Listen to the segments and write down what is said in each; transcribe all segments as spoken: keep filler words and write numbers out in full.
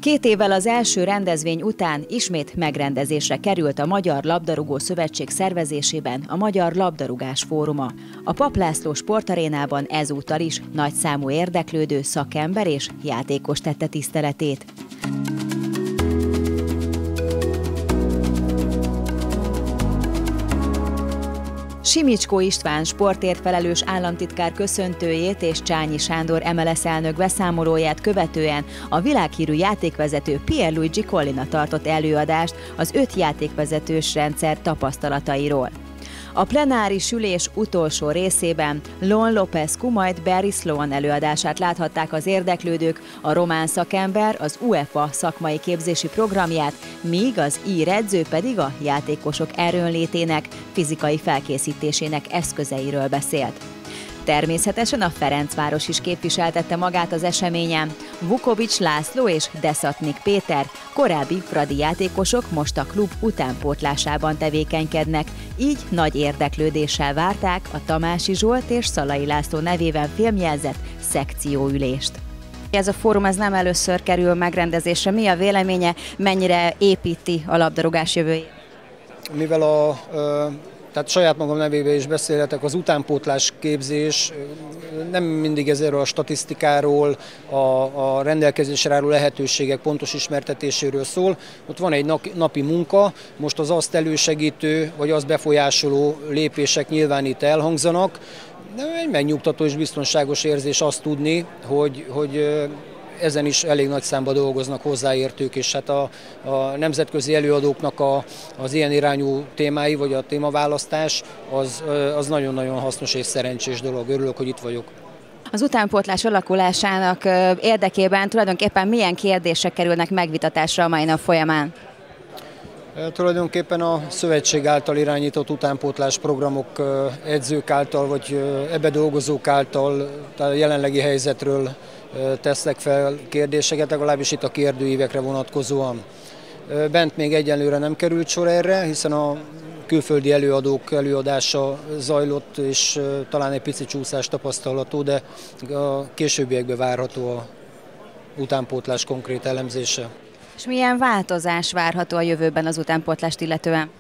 Két évvel az első rendezvény után ismét megrendezésre került a Magyar Labdarúgó Szövetség szervezésében a Magyar Labdarúgás Fóruma. A Papp László Sportarénában ezúttal is nagyszámú érdeklődő, szakember és játékos tette tiszteletét. Simicskó István sportért felelős államtitkár köszöntőjét és Csányi Sándor em el es elnök beszámolóját követően a világhírű játékvezető Pierluigi Collina tartott előadást az öt játékvezetős rendszer tapasztalatairól. A plenáris ülés utolsó részében Lon Lopescu, majd Barry Sloan előadását láthatták az érdeklődők, a román szakember az UEFA szakmai képzési programját, míg az ír edző pedig a játékosok erőnlétének, fizikai felkészítésének eszközeiről beszélt. Természetesen a Ferencváros is képviseltette magát az eseményen. Vukovics László és Deszatnik Péter, korábbi fradi játékosok most a klub utánpótlásában tevékenykednek, így nagy érdeklődéssel várták a Tamási Zsolt és Szalai László nevében filmjelzett szekcióülést. Ez a fórum ez nem először kerül megrendezésre. Mi a véleménye, mennyire építi a labdarúgás jövőjét? Mivel a... Tehát saját magam nevében is beszélhetek, az utánpótlás képzés nem mindig ezzel a statisztikáról, a, a rendelkezésre álló lehetőségek pontos ismertetéséről szól. Ott van egy napi munka, most az azt elősegítő, vagy azt befolyásoló lépések nyilván itt elhangzanak. De egy megnyugtató és biztonságos érzés azt tudni, hogy, hogy ezen is elég nagy számban dolgoznak hozzáértők, és hát a, a nemzetközi előadóknak a, az ilyen irányú témái, vagy a témaválasztás, az, az nagyon-nagyon hasznos és szerencsés dolog. Örülök, hogy itt vagyok. Az utánpótlás alakulásának érdekében tulajdonképpen milyen kérdések kerülnek megvitatásra a mai nap folyamán? Tulajdonképpen a szövetség által irányított utánpótlás programok edzők által, vagy ebbe dolgozók által a jelenlegi helyzetről tesznek fel kérdéseket, legalábbis itt a kérdőívekre vonatkozóan. Bent még egyenlőre nem került sor erre, hiszen a külföldi előadók előadása zajlott, és talán egy pici csúszás tapasztalható, de a későbbiekben várható a utánpótlás konkrét elemzése. És milyen változás várható a jövőben az utánpótlást illetően?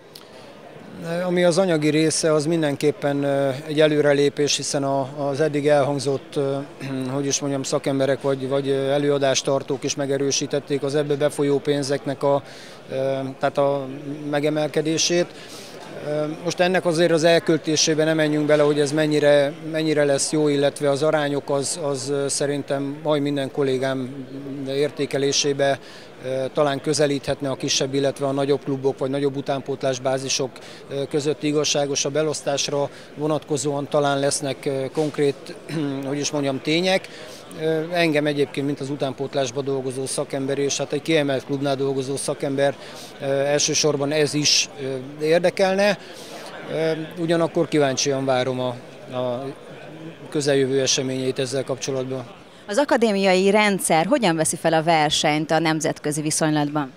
Ami az anyagi része, az mindenképpen egy előrelépés, hiszen az eddig elhangzott, hogy is mondjam, szakemberek vagy, vagy előadástartók is megerősítették az ebbe befolyó pénzeknek a, tehát a megemelkedését. Most ennek azért az elköltésébe nem menjünk bele, hogy ez mennyire, mennyire lesz jó, illetve az arányok az, az szerintem majd minden kollégám értékelésébe talán közelíthetne a kisebb, illetve a nagyobb klubok vagy nagyobb utánpótlásbázisok közötti igazságosabb elosztásra vonatkozóan talán lesznek konkrét, hogy is mondjam, tények. Engem egyébként, mint az utánpótlásban dolgozó szakember, és hát egy kiemelt klubnál dolgozó szakember elsősorban ez is érdekelne. Ugyanakkor kíváncsian várom a, a közeljövő eseményeit ezzel kapcsolatban. Az akadémiai rendszer hogyan veszi fel a versenyt a nemzetközi viszonylatban?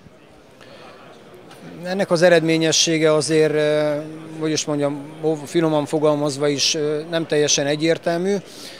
Ennek az eredményessége azért, hogy is mondjam, finoman fogalmazva is nem teljesen egyértelmű.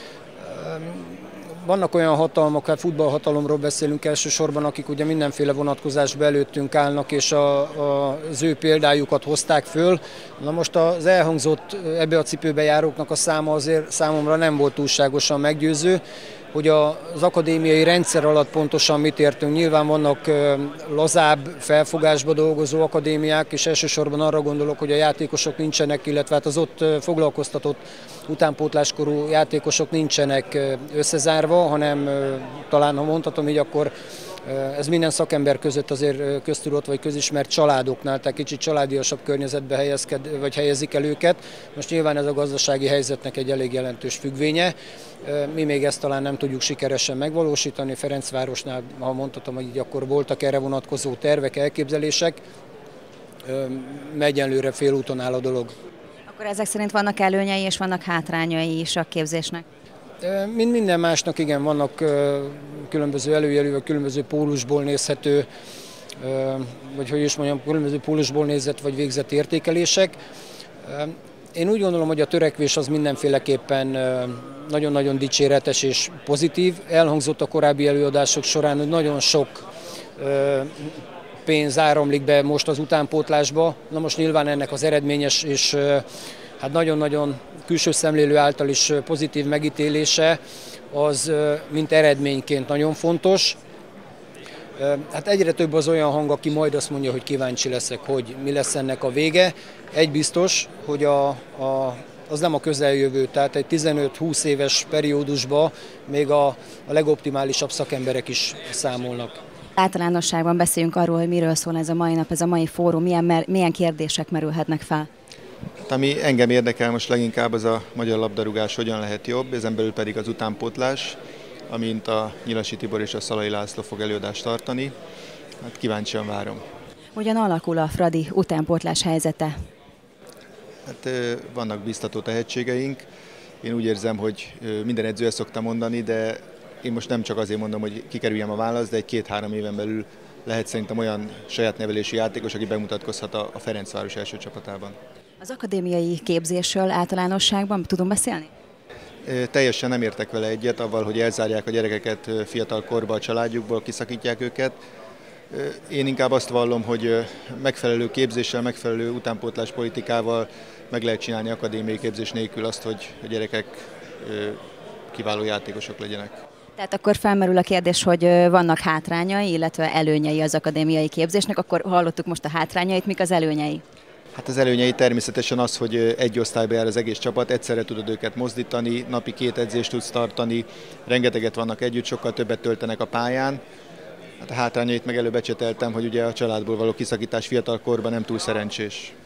Vannak olyan hatalmak, hát futballhatalomról beszélünk elsősorban, akik ugye mindenféle vonatkozásban előttünk állnak, és a, a, az ő példájukat hozták föl. Na most az elhangzott ebbe a cipőbe járóknak a száma azért számomra nem volt túlságosan meggyőző. Hogy az akadémiai rendszer alatt pontosan mit értünk. Nyilván vannak lazább felfogásba dolgozó akadémiák, és elsősorban arra gondolok, hogy a játékosok nincsenek, illetve hát az ott foglalkoztatott utánpótláskorú játékosok nincsenek összezárva, hanem talán, ha mondhatom így, akkor ez minden szakember között azért köztudott vagy közismert családoknál, tehát kicsit családiasabb környezetbe helyezked, vagy helyezik el őket. Most nyilván ez a gazdasági helyzetnek egy elég jelentős függvénye. Mi még ezt talán nem tudjuk sikeresen megvalósítani. Ferencvárosnál, ha mondhatom, hogy így akkor voltak erre vonatkozó tervek, elképzelések. Egyenlőre félúton áll a dolog. Akkor ezek szerint vannak előnyei és vannak hátrányai is a képzésnek? Mint minden másnak, igen, vannak különböző előjelű, különböző pólusból nézhető, vagy hogy is mondjam, különböző pólusból nézett vagy végzett értékelések. Én úgy gondolom, hogy a törekvés az mindenféleképpen nagyon-nagyon dicséretes és pozitív. Elhangzott a korábbi előadások során, hogy nagyon sok pénz áramlik be most az utánpótlásba. Na most nyilván ennek az eredményes és hát nagyon-nagyon külső szemlélő által is pozitív megítélése az mint eredményként nagyon fontos. Hát egyre több az olyan hang, aki majd azt mondja, hogy kíváncsi leszek, hogy mi lesz ennek a vége. Egy biztos, hogy a, a, az nem a közeljövő, tehát egy tizenöt-húsz éves periódusban még a, a legoptimálisabb szakemberek is számolnak. Általánosságban beszéljünk arról, hogy miről szól ez a mai nap, ez a mai fórum, milyen, milyen kérdések merülhetnek fel. Hát, ami engem érdekel most leginkább, az a magyar labdarúgás hogyan lehet jobb, ezen belül pedig az utánpótlás, amint a Nyilasi Tibor és a Szalai László fog előadást tartani. Hát kíváncsian várom. Hogyan alakul a Fradi utánpótlás helyzete? Hát vannak biztató tehetségeink. Én úgy érzem, hogy minden edző ezt szokta mondani, de én most nem csak azért mondom, hogy kikerüljem a választ, de egy két-három éven belül lehet szerintem olyan saját nevelési játékos, aki bemutatkozhat a Ferencváros első csapatában. Az akadémiai képzésről általánosságban tudunk beszélni? Teljesen nem értek vele egyet, avval, hogy elzárják a gyerekeket fiatal korba a családjukból, kiszakítják őket. Én inkább azt vallom, hogy megfelelő képzéssel, megfelelő utánpótlás politikával meg lehet csinálni akadémiai képzés nélkül azt, hogy a gyerekek kiváló játékosok legyenek. Tehát akkor felmerül a kérdés, hogy vannak hátrányai, illetve előnyei az akadémiai képzésnek, akkor hallottuk most a hátrányait, mik az előnyei? Hát az előnyei természetesen az, hogy egy osztályba jár az egész csapat, egyszerre tudod őket mozdítani, napi két edzést tudsz tartani, rengeteget vannak együtt, sokkal többet töltenek a pályán. Hát a hátrányait meg előbb ecseteltem, hogy ugye a családból való kiszakítás fiatal korban nem túl szerencsés.